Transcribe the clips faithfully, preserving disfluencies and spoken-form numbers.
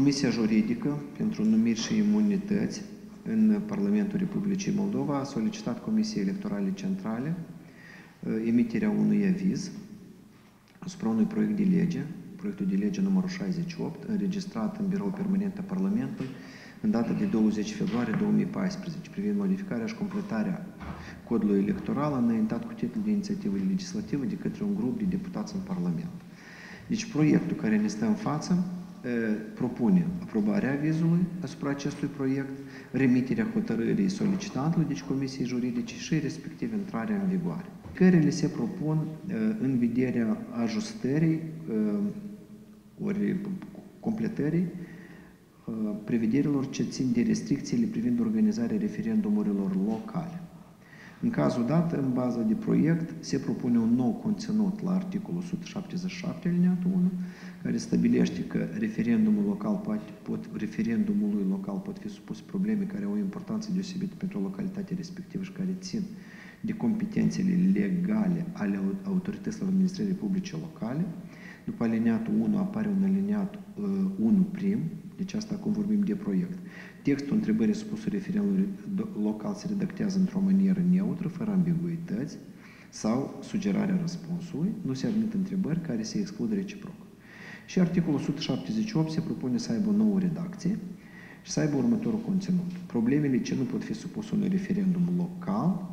Comisia Juridică pentru Numiri și Imunități în Parlamentul Republicii Moldova a solicitat Comisiei Electorale Centrale emiterea unui aviz asupra unui proiect de lege, proiectul de lege numărul șaizeci și opt, înregistrat în Biroul Permanent al Parlamentului în data de douăzeci februarie două mii paisprezece, privind modificarea și completarea codului electoral, înaintat cu titlul de inițiativă legislativă de către un grup de deputați în Parlament. Deci, proiectul care ne stă în față propune aprobarea avizului asupra acestui proiect, remiterea hotărârii solicitantului, deci Comisiei Juridice, și respectiv intrarea în vigoare. Cărele se propun în vederea ajustării ori completării prevederilor ce țin de restricțiile privind organizarea referendumurilor locale. În cazul dat, în bază de proiect, se propune un nou conținut la articolul o sută șaptezeci și șapte, alineatul unu, care stabilește că referendumul local poate, pot, referendumului local pot fi supus probleme care au o importanță deosebită pentru localitatea respectivă și care țin de competențele legale ale autorităților administrării publice locale. După alineatul unu apare un alineat uh, unu prim, deci asta acum vorbim de proiect. Textul întrebării supuse referendumului local se redactează într-o manieră neutră, fără ambiguități, sau sugerarea răspunsului, nu se admit întrebări care se exclud reciproc. Și articolul o sută șaptezeci și opt se propune să aibă o nouă redacție și să aibă următorul conținut. Problemele ce nu pot fi supuse unui referendum local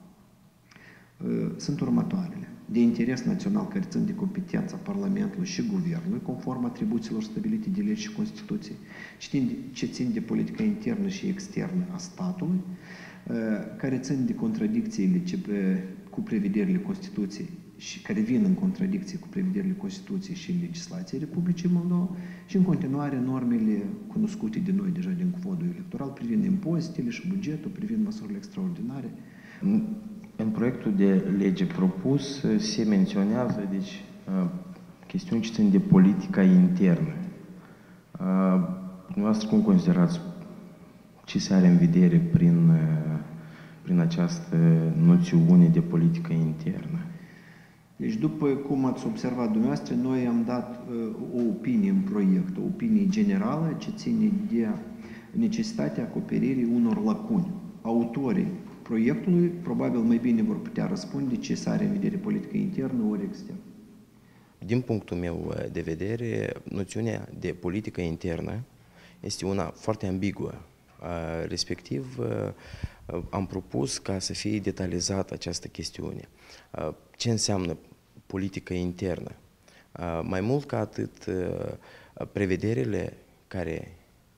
uh, sunt următoarele. De interes național care țin de competența Parlamentului și Guvernului, conform atribuțiilor stabilite de legi și Constituție, ce țin de politica internă și externă a statului, care țin de contradicțiile cu prevederile Constituției și care vin în contradicție cu prevederile Constituției și legislației Republicii Moldova și, în continuare, normele cunoscute de noi deja din Codul Electoral privind impozitele și bugetul, privind măsurile extraordinare. În proiectul de lege propus se menționează, deci, chestiuni ce țin de politica internă. Dumneavoastră, cum considerați ce se are în vedere prin, prin această noțiune de politică internă? Deci, după cum ați observat dumneavoastră, noi am dat uh, o opinie în proiect, o opinie generală ce ține de necesitatea acoperirii unor lacuni. Autorii proiectului probabil mai bine vor putea răspunde ce se are în vedere politică internă ori externă. Din punctul meu de vedere, noțiunea de politică internă este una foarte ambiguă. Respectiv, am propus ca să fie detalizată această chestiune. Ce înseamnă politică internă? Mai mult ca atât, prevederile care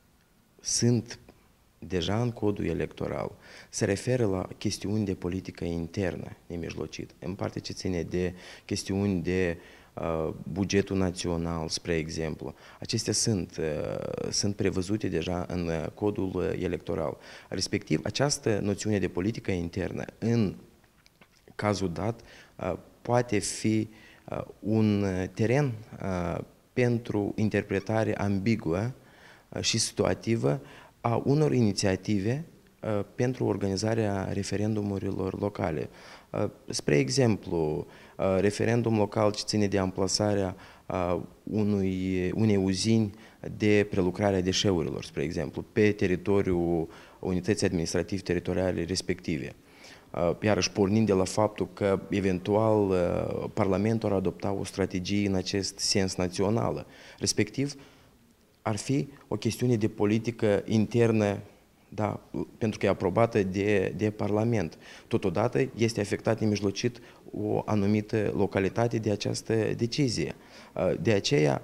sunt deja în codul electoral se referă la chestiuni de politică internă nemijlocit, în parte ce ține de chestiuni de uh, bugetul național, spre exemplu. Acestea sunt, uh, sunt prevăzute deja în codul electoral. Respectiv, această noțiune de politică internă, în cazul dat, uh, poate fi uh, un teren uh, pentru interpretare ambiguă uh, și situativă a unor inițiative uh, pentru organizarea referendumurilor locale. Uh, spre exemplu, uh, referendum local ce ține de amplasarea uh, unui, unei uzini de prelucrare a deșeurilor, spre exemplu, pe teritoriul unității administrativ-teritoriale respective. Uh, iarăși pornind de la faptul că eventual uh, Parlamentul ar adopta o strategie în acest sens națională, respectiv ar fi o chestiune de politică internă, da, pentru că e aprobată de, de Parlament. Totodată este afectat nemijlocit o anumită localitate de această decizie. De aceea,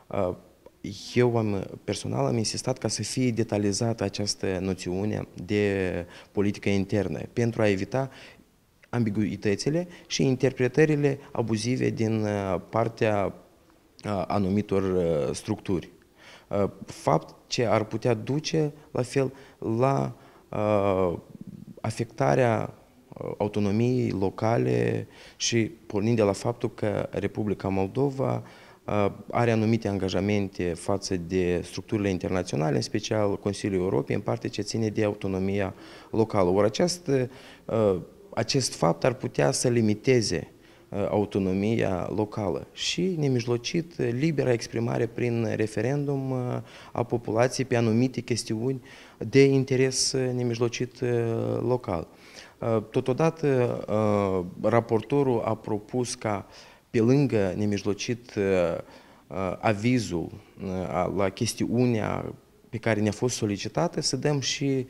eu am, personal am insistat ca să fie detalizată această noțiune de politică internă, pentru a evita ambiguitățile și interpretările abuzive din partea anumitor structuri. Fapt ce ar putea duce, la fel, la uh, afectarea autonomiei locale și pornind de la faptul că Republica Moldova uh, are anumite angajamente față de structurile internaționale, în special Consiliul Europei, în parte ce ține de autonomia locală. Ori acest, uh, acest fapt ar putea să limiteze autonomia locală și nemijlocit libera exprimare prin referendum a populației pe anumite chestiuni de interes nemijlocit local. Totodată, raportorul a propus ca, pe lângă nemijlocit avizul la chestiunea pe care ne-a fost solicitată, să dăm și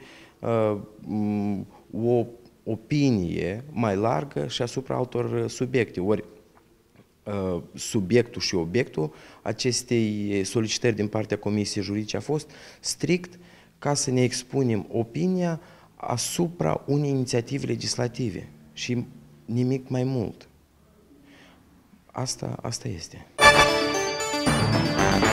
o opinie mai largă și asupra altor subiecte. Ori subiectul și obiectul acestei solicitări din partea Comisiei Juridice a fost strict ca să ne expunem opinia asupra unei inițiative legislative și nimic mai mult. Asta, asta este.